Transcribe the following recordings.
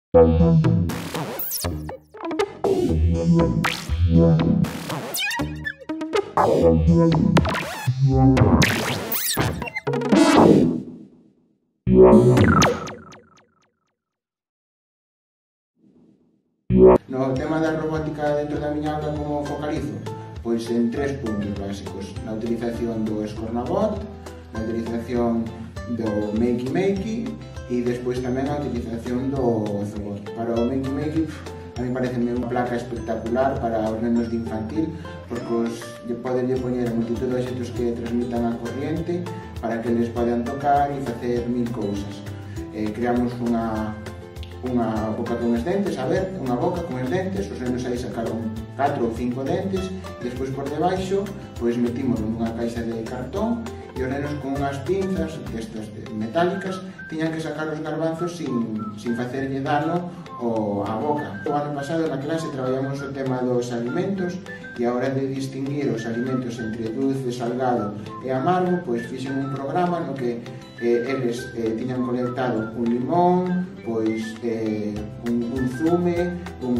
No tema da robótica dentro da miña aula, como focalizo? Pois en 3 puntos básicos: na utilización do Scornabot, na utilización do Makey e despois tamén a utilización do Ozobot. Para o Makey, a mí pareceme unha placa espectacular para os nenos de infantil, porque podenlle poñer a multitud de obxectos que transmitan a corriente para que les podan tocar e facer mil cousas. Creamos unha boca con os dentes, unha boca con os dentes, os nenos aí sacaron 4 ou 5 dentes, e despois por debaixo pois metimos nunha caixa de cartón e os nenos con unhas pinzas destas metálicas tiñan que sacar os garbanzos sin facerlle dano á boca. O ano pasado na clase traballamos o tema dos alimentos e a hora de distinguir os alimentos entre dulce, salgado e amargo, pois fixen un programa no que eles tiñan colectado un limón, pois un zume,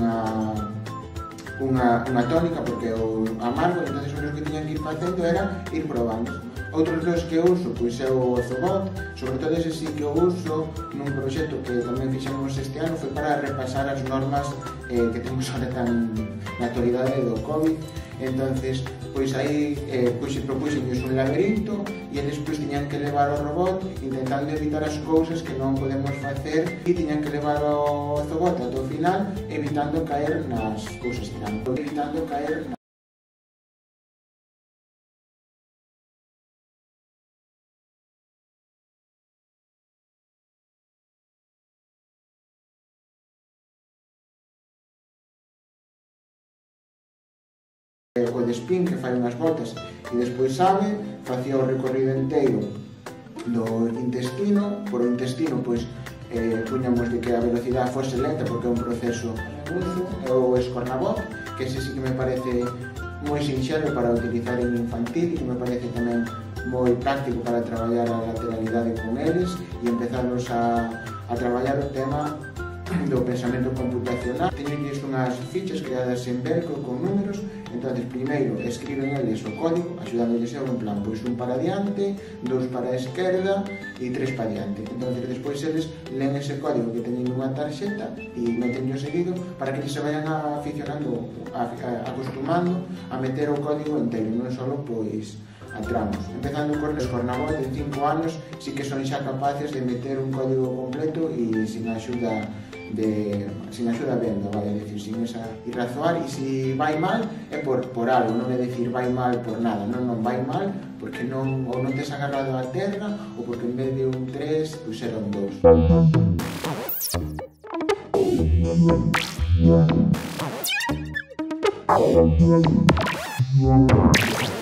unha tónica, porque o amargo, entón o que tiñan que ir facendo era ir probando. Outros dos que uso pois é o Ozobot, sobre todo ese sí que o uso nun proxecto que tamén fixemos este ano, foi para repasar as normas que temos ahora tan na actualidade do COVID. Entonces, pois aí propúxenlles un laberinto e eles pois tiñan que levar o robot intentando evitar as cousas que non podemos facer e tiñan que levar o Ozobot ata o final evitando caer nas cousas que eran, evitando caer o de spin, que fai unhas voltas e despois sabe, facía o recorrido inteiro do intestino. Por o intestino pois puñamos de que a velocidade fose lenta porque é un proceso uso, e o Scornabot, que ese sí que me parece moi sinxelo para utilizar en infantil e que me parece tamén moi práctico para traballar a lateralidade con eles e empezarlos a traballar o tema do pensamento computacional. Teñenlles unhas fichas creadas en Velcro con números, entonces primeiro escriben eles o código, axudándoles en plan, pois 1 para diante, 2 para a esquerda e 3 para diante. Entonces despois eles leen ese código que teñen nunha tarxeta e metenlo seguido para que se vayan aficionando, acostumando a meter o código inteiro, non só pois a tramos. Empezando con os Scornabot de 5 anos, sí que son xa capaces de meter un código completo e sin axuda vendo, vale, decir, sin esa e razoar, e se vai mal é por algo, non é decir vai mal por nada, non vai mal porque non tes agarrado a terra ou porque en vez de un 3 pois era un 2.